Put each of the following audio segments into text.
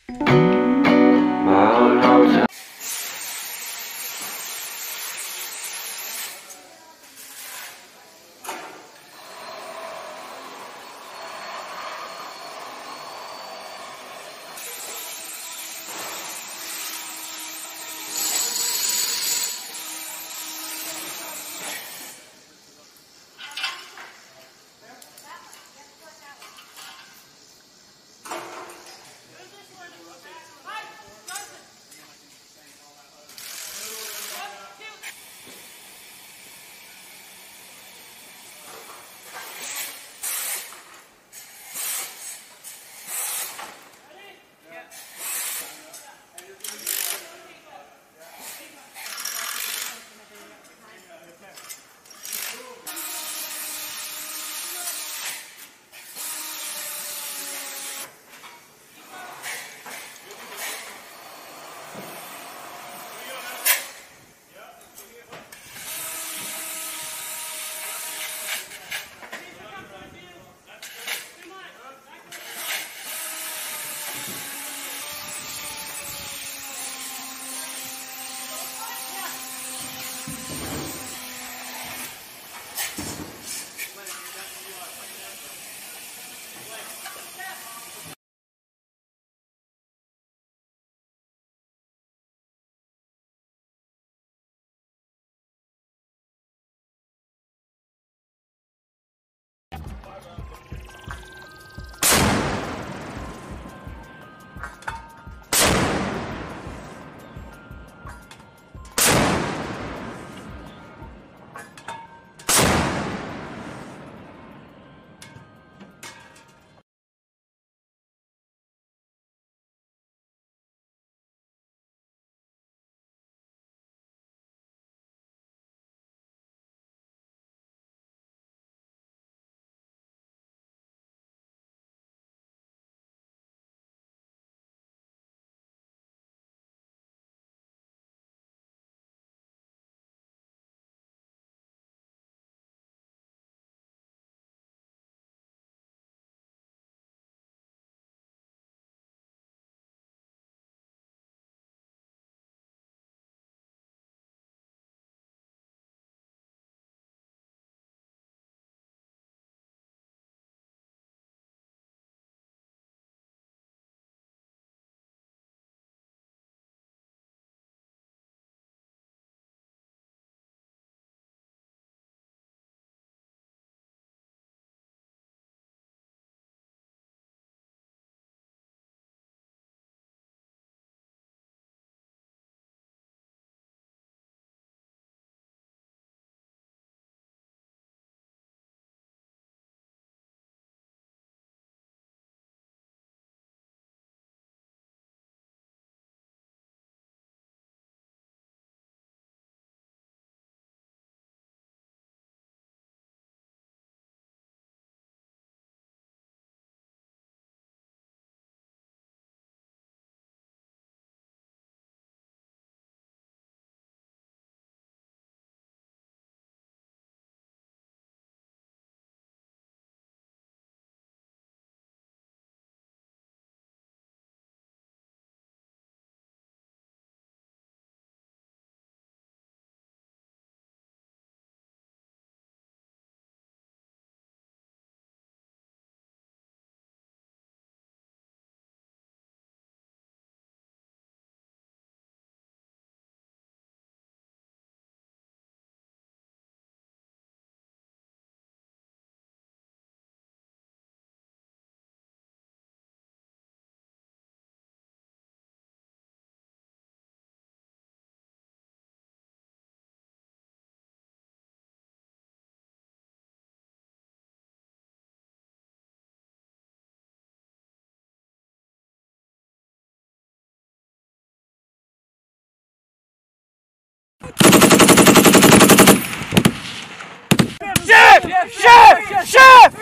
Shift!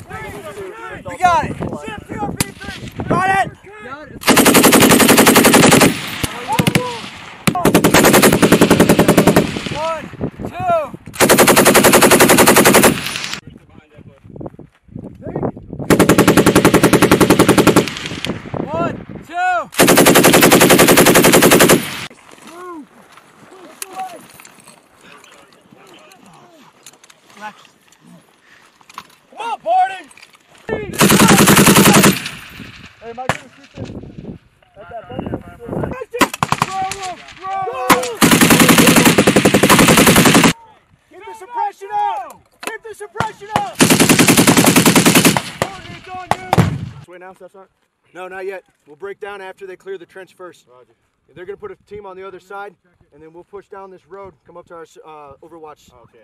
We got it! Shift PRP3! Got it! One, two! One, two! Hey, am I going to shoot this? At that button? Keep the suppression up! Keep the suppression up! Wait now, Steph's on? No, not yet. We'll break down after they clear the trench first. Roger. They're going to put a team on the other side, and then we'll push down this road, come up to our overwatch. Okay.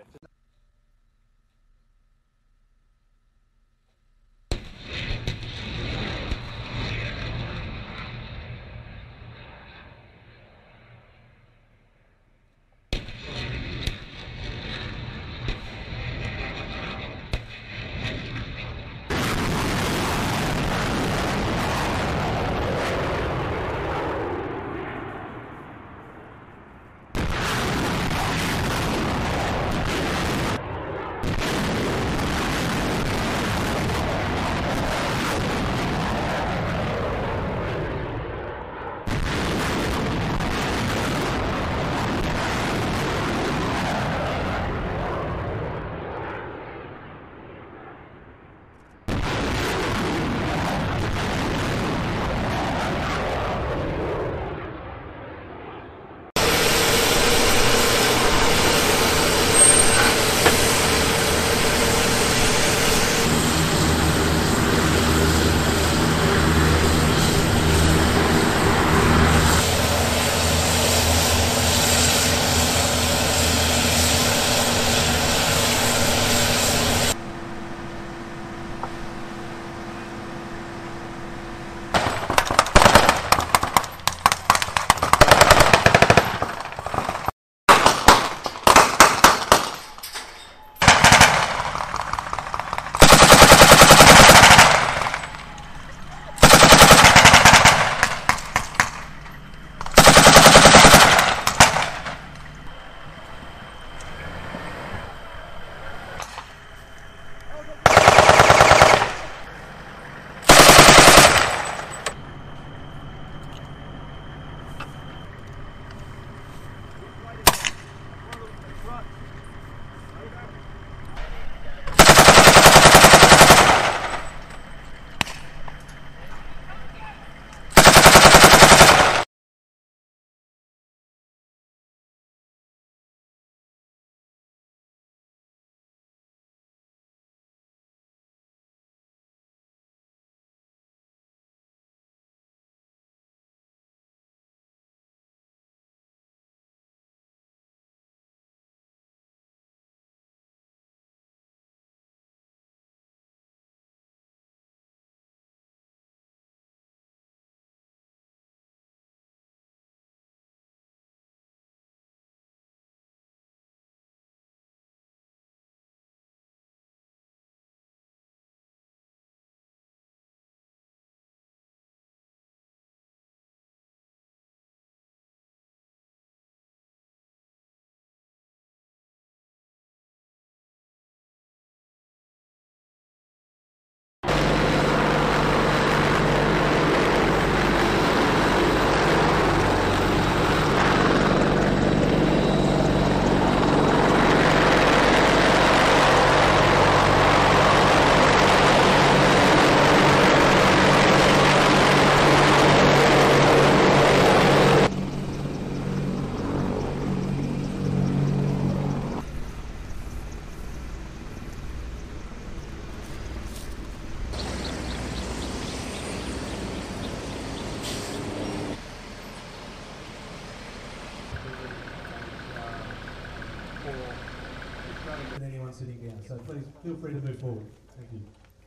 Than anyone sitting down, so please feel free to move forward. Thank you.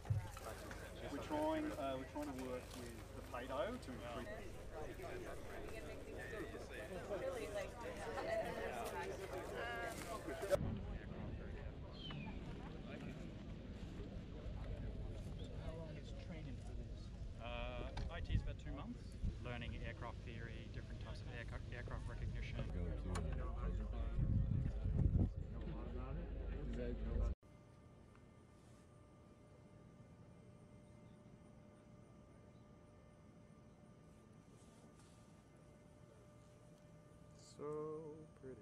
We're trying to work with the paydo to increase. IT is about 2 months. Learning aircraft theory, different types of aircraft recognition. So pretty.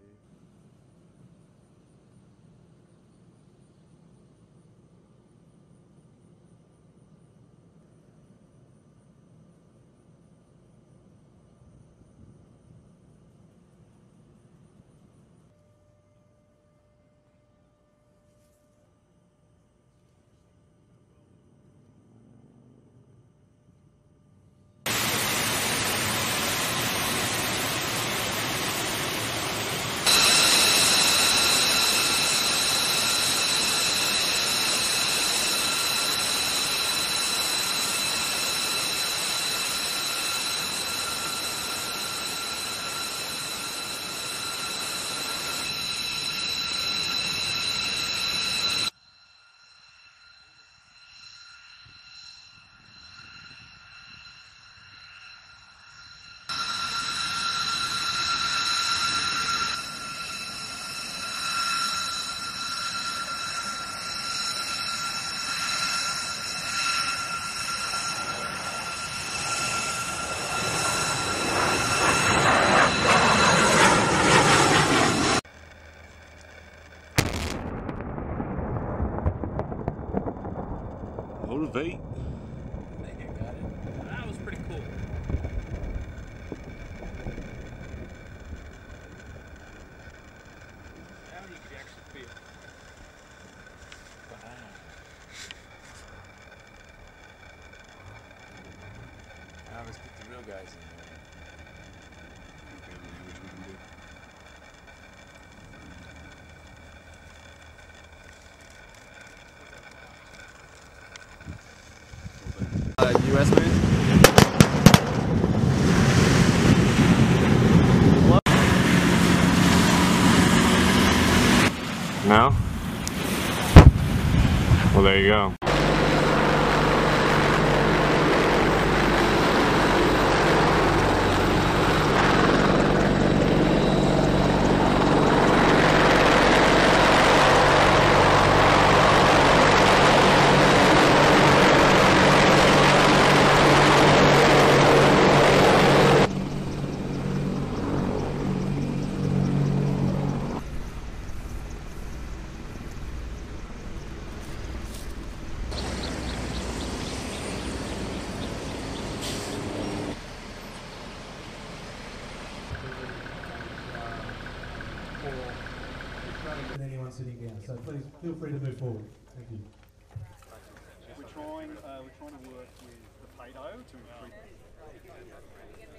let's put the real guys in there. Okay, which we can do. US man? No? Well, there you go. And anyone sitting down. So please feel free to move forward. Thank you. We're trying to work with the paydo to increase.